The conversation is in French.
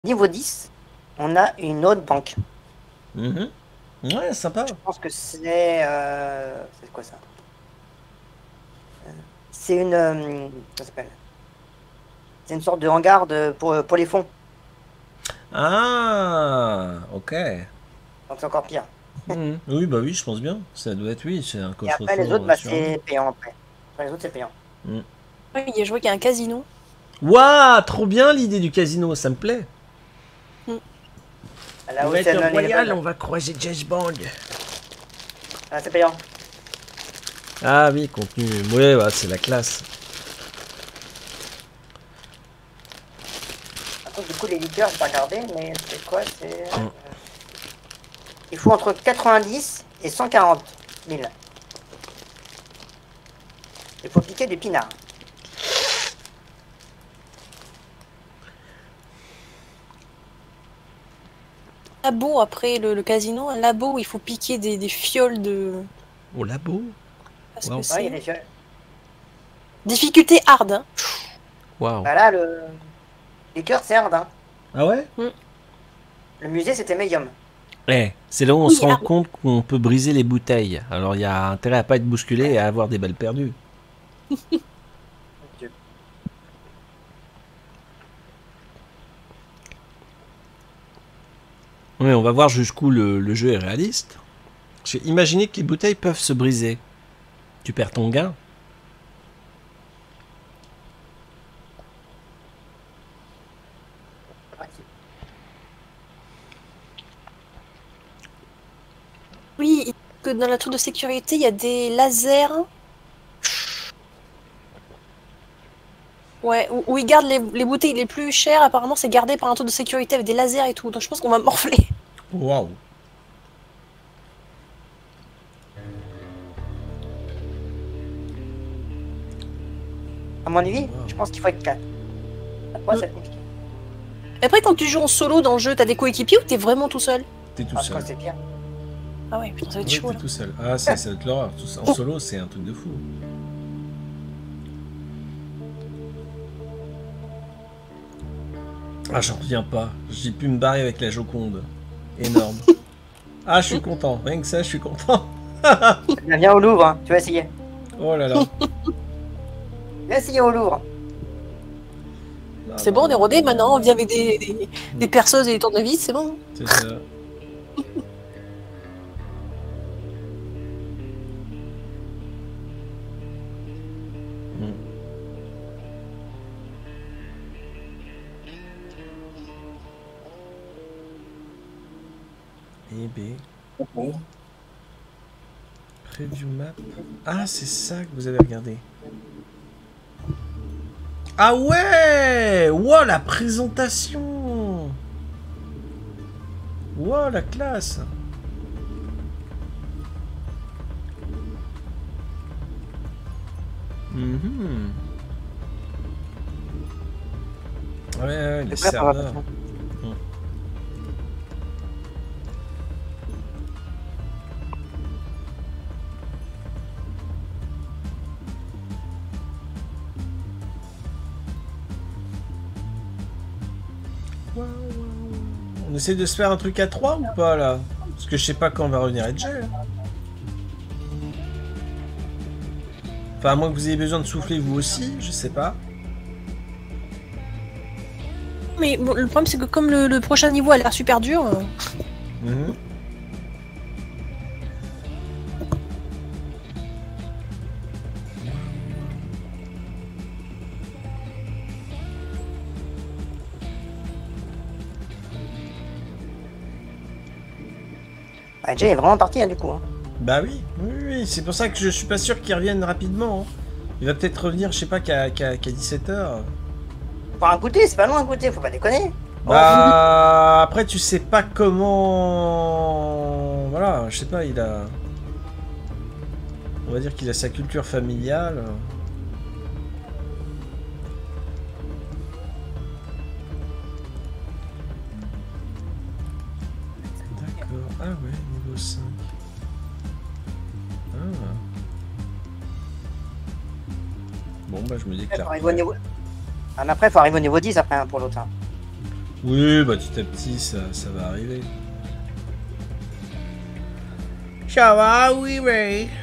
Niveau 10, on a une autre banque. Ouais, sympa. Je pense que c'est... c'est quoi ça? C'est une... ça s'appelle? C'est une sorte de hangar pour les fonds. Ah, ok. Donc c'est encore pire. Oui, bah oui, je pense bien. Ça doit être, oui, c'est un Et après les autres, coffre-fort bah, sur un. c'est payant après. Après les autres, c'est payant. Oui, je vois qu'il y a un casino. Waouh, trop bien l'idée du casino, ça me plaît. Là où c'est Battle non Royale, enable. on va croiser James Bond. Ah, c'est payant. Ah oui, contenu. Ouais, ouais, c'est la classe. Après, du coup, les liqueurs, je vais pas regarder, mais c'est quoi? C'est... il faut entre 90 et 140 000. Il faut piquer du pinard. Labo après le casino, un labo où il faut piquer des fioles de. Au labo. Parce Wow. que Ouais, il y a c'est. des fioles. Difficulté hard, hein. Waouh. Bah là, le liqueur, c'est hard, hein. Ah ouais? Le musée, c'était médium. Eh, c'est là où on Oui, se rend ah. compte qu'on peut briser les bouteilles. Alors il y a intérêt à pas être bousculé et à avoir des balles perdues. Oui, on va voir jusqu'où le jeu est réaliste. J'ai imaginé que les bouteilles peuvent se briser. Tu perds ton gain. Oui, que dans la tour de sécurité, il y a des lasers. Ouais, où ils gardent les bouteilles les plus chères, apparemment c'est gardé par un tour de sécurité avec des lasers et tout, donc je pense qu'on va morfler. Waouh. À mon avis, je pense qu'il faut être 4. Après, c'est compliqué. Après, quand tu joues en solo dans le jeu, t'as des coéquipiers ou t'es vraiment tout seul? T'es tout Parce que seul. c'est pire. Ah ouais, putain, ça va être Oui, chaud t'es là. tout seul. Ah, ça va être l'horreur. En solo, c'est un truc de fou. Ah, j'en reviens pas. J'ai pu me barrer avec la Joconde. Énorme. Ah, je suis content. Rien que ça, je suis content. Viens au Louvre, hein. Tu vas essayer. Oh là là. Viens essayer au Louvre. C'est bon, on est rodé maintenant, on vient avec des perceuses et des tournevis, c'est bon. C'est ça. Eh B. Preview map. Ah, c'est ça que vous avez regardé. Ah ouais! Wow, la présentation! Wow, la classe! Ouais, les serveurs. On essaie de se faire un truc à 3 ou pas là? Parce que je sais pas quand on va revenir Edge. Enfin, à moins que vous ayez besoin de souffler vous aussi, je sais pas. Mais bon, le problème c'est que comme le prochain niveau a l'air super dur. Ah, Jay est vraiment parti, hein, du coup. Hein. Bah oui, oui, c'est pour ça que je suis pas sûr qu'il revienne rapidement. Hein. Il va peut-être revenir, je sais pas, qu'à 17h. Pour un goûter, c'est pas loin à goûter, faut pas déconner. Bah après tu sais pas comment. Voilà, je sais pas, il a. On va dire qu'il a sa culture familiale. D'accord. Ah ouais, niveau 5. Ah. Bon bah je me déclare. Ah, mais après, faut arriver au niveau 10 après hein, pour l'autre. Hein. Oui, bah petit à petit, ça va arriver. Ça va, oui, oui.